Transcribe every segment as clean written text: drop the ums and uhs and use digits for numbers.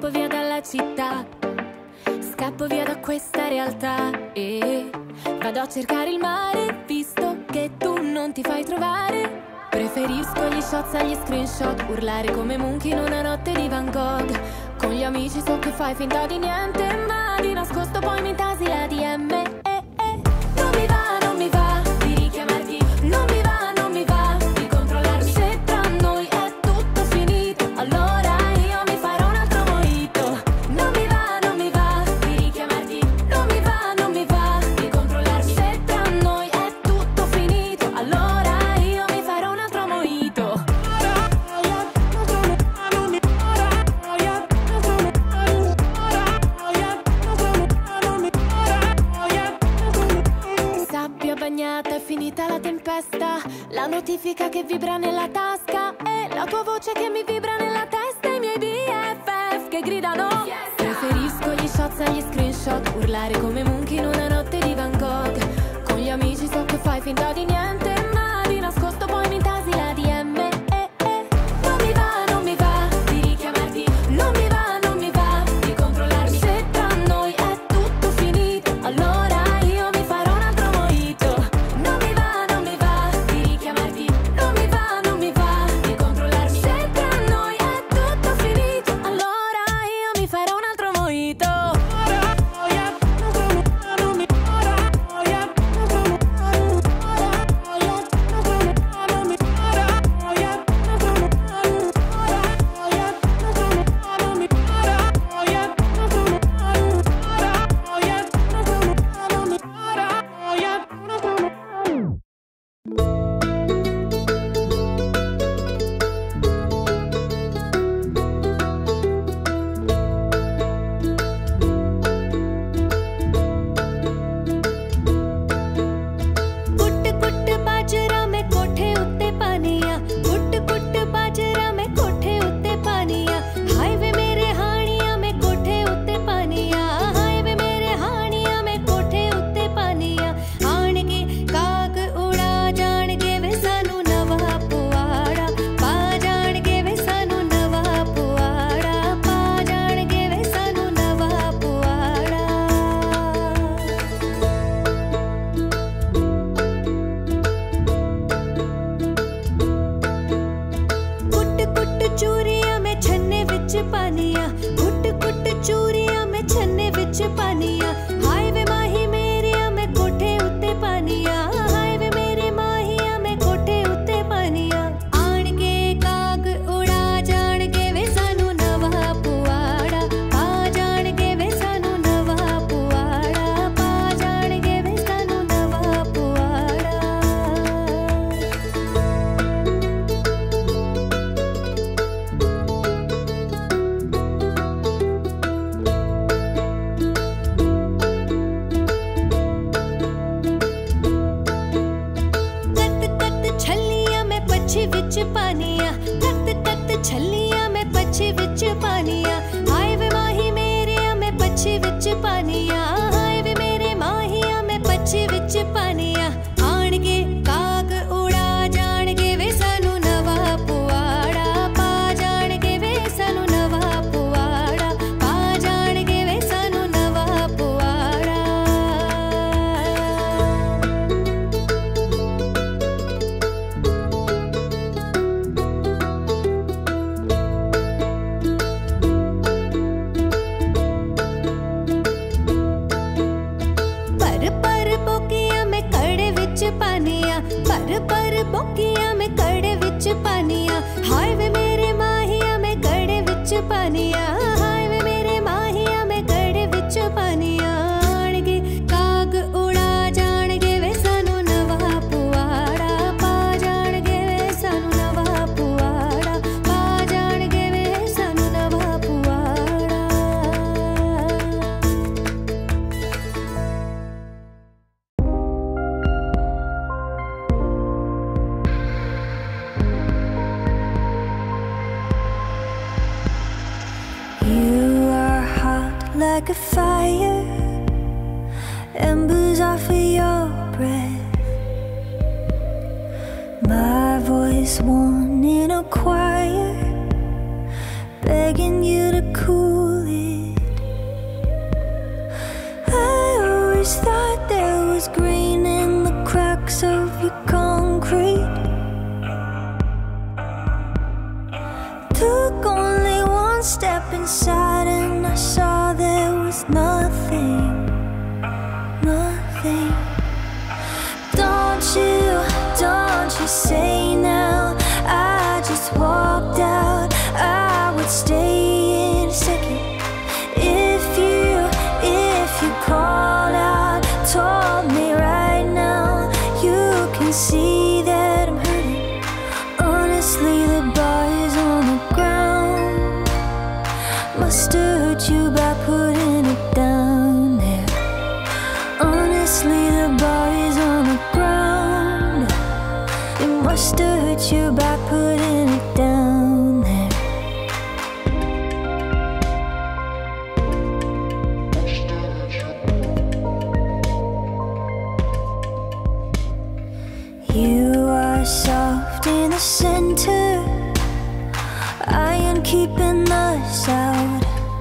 scappo via dalla città, scappo via da questa realtà e vado a cercare il mare, visto che tu non ti fai trovare. Preferisco gli shots agli screenshot, urlare come Munch in una notte di Van Gogh. Con gli amici so che fai finta di niente, ma di nascosto poi mi intasi la DM. Non mi va di richiamarti, non mi va di controllarmi. Se tra noi è tutto finito, allora io mi farò un altro mojito. Non mi va di richiamarti, non mi va di controllarmi. Se tra noi è tutto finito, allora io mi farò un altro mojito. Sabbia bagnata, è finita la tempesta, la notifica che vibra nella tasca e la tua voce che mi vibra nella testa, i miei BFF che gridano Preferisco gli shots agli screenshot, urlare come Munch in una notte di Van Gogh. Con gli amici so che fai finta di niente, ma di nascosto poi mi intasi la DM. Non mi va di richiamarti, non mi va di controllarmi. Se tra noi è tutto finito, allora io mi farò un altro mojito. Non mi va di richiamarti, non mi va di controllarmi. Se tra noi è tutto finito, allora io mi farò un altro mojito. Like a fire, embers off of your breath. My voice one in a choir, begging you to cool always thought there was green in the cracks of your concrete. Took only one step inside and I saw there was nothing, nothing. Don't you say now, I just walked out. I would stay in a second if you called out, told me right now. You can see that I'm hurting. Honestly, the bar is on the ground. Must have hurt you by putting it down there. Honestly, the bar is on the ground. It must have hurt you by putting it down there. You are soft in the center, iron keeping us out.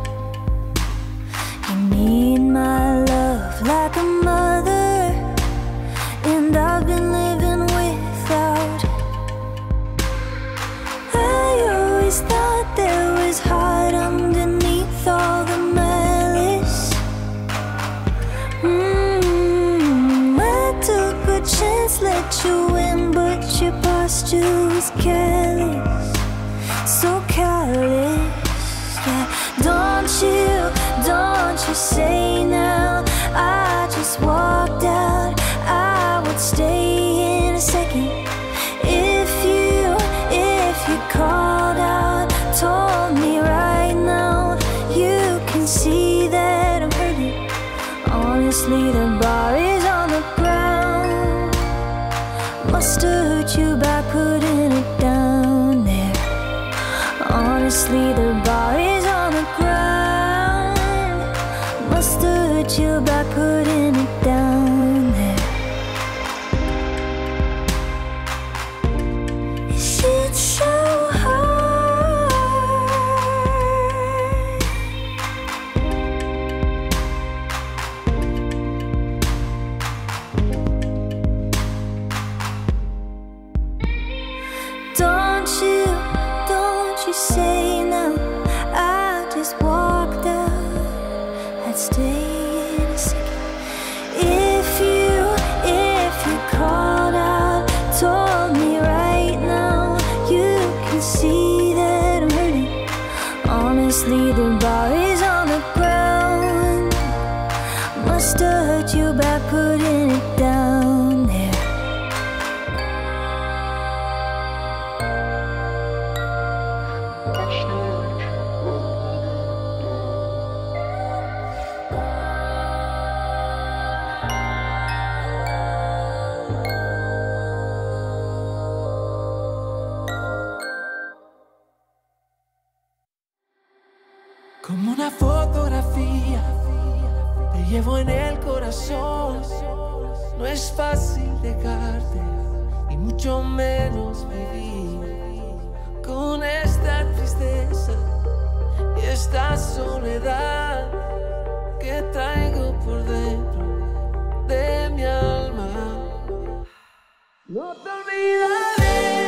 You need my love like a mother, and I've been living without. I always thought there was heart underneath all the malice. I took a chance, let you in, but your posture was careless, so careless. Yeah, don't you say now, I just walked out. I would stay in a second if you called out, told me right now. You can see that I'm hurting. Honestly, the bar is on the ground. Must have hurt you by putting it down there. Honestly, the bar is on the ground. Must have hurt you by putting it down there. Is it so hard? Don't you say now, I just walked out. I'd stay in a second if you called out, told me right now. You can see that I'm hurting. Honestly, the bar is on the ground. Must have hurt you by putting it down there. Como una fotografía, te llevo en el corazón. No es fácil dejarte, y mucho menos vivir con esta tristeza y esta soledad que traigo por dentro de mi alma. No te olvidaré.